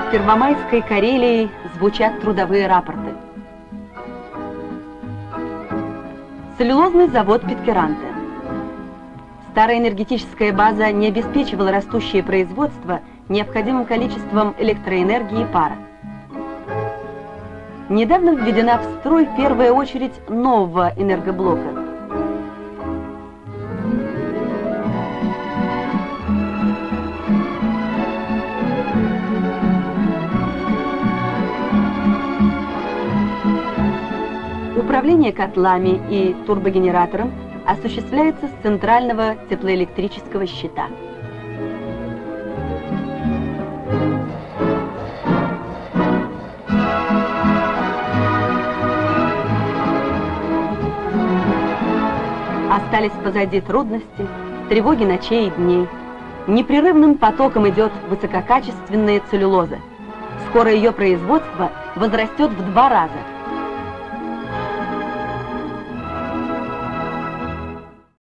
Первомайской Карелии звучат трудовые рапорты. Целлюлозный завод Питкяранте. Старая энергетическая база не обеспечивала растущее производство необходимым количеством электроэнергии и пара. Недавно введена в строй первая очередь нового энергоблока. Управление котлами и турбогенератором осуществляется с центрального теплоэлектрического щита. Остались позади трудности, тревоги ночей и дней. Непрерывным потоком идет высококачественная целлюлоза. Скоро ее производство возрастет в 2 раза.